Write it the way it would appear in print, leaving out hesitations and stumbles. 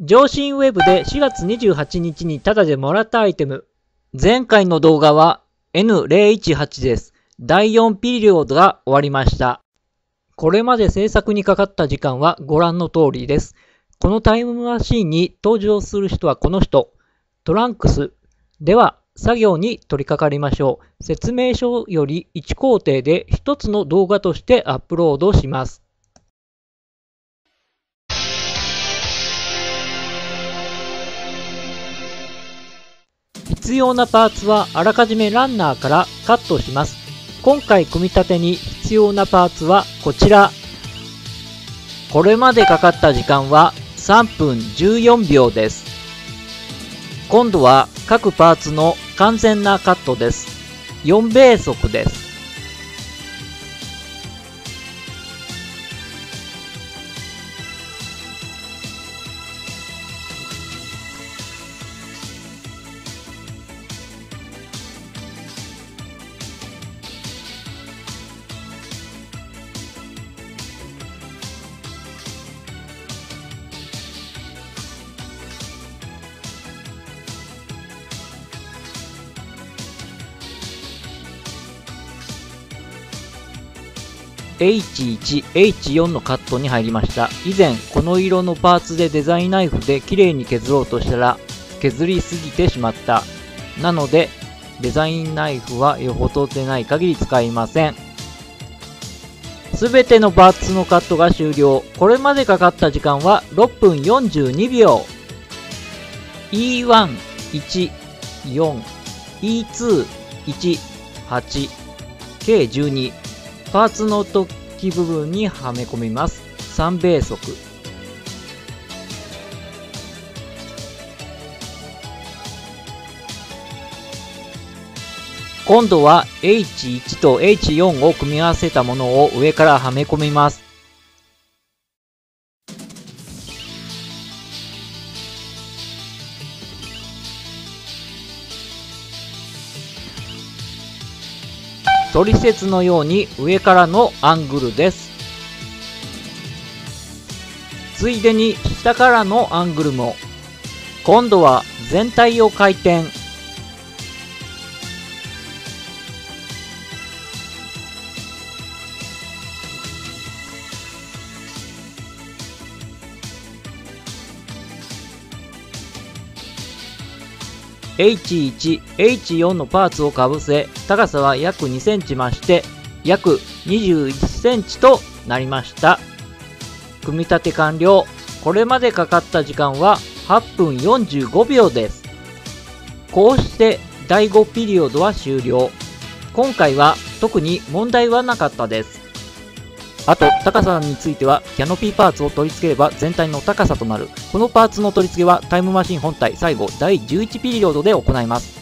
上信ウェブで4月28日にタダでもらったアイテム。前回の動画は N018 です。第4ピリオドが終わりました。これまで制作にかかった時間はご覧の通りです。このタイムマシーンに登場する人はこの人、トランクス。では、作業に取り掛かりましょう。説明書より1工程で1つの動画としてアップロードします。必要なパーツはあらかじめランナーからカットします。今回組み立てに必要なパーツはこちら。これまでかかった時間は3分14秒です。今度は各パーツの完全なカットです。4米速です。H1、H4 のカットに入りました。以前、この色のパーツでデザインナイフで綺麗に削ろうとしたら、削りすぎてしまった。なので、デザインナイフはよほどでない限り使いません。すべてのパーツのカットが終了。これまでかかった時間は6分42秒。E1、1、4、E2、1、8、計12。パーツの突起部分にはめ込みます。3米速。今度は H1 と H4 を組み合わせたものを上からはめ込みます。トリセツのように上からのアングルです。ついでに下からのアングルも。今度は全体を回転。H1、H4 のパーツをかぶせ、高さは約2センチ増して、約21センチとなりました。組み立て完了。これまでかかった時間は8分45秒です。こうして第5ピリオドは終了。今回は特に問題はなかったです。あと、高さについては、キャノピーパーツを取り付ければ全体の高さとなる。このパーツの取り付けはタイムマシン本体最後第11ピリオドで行います。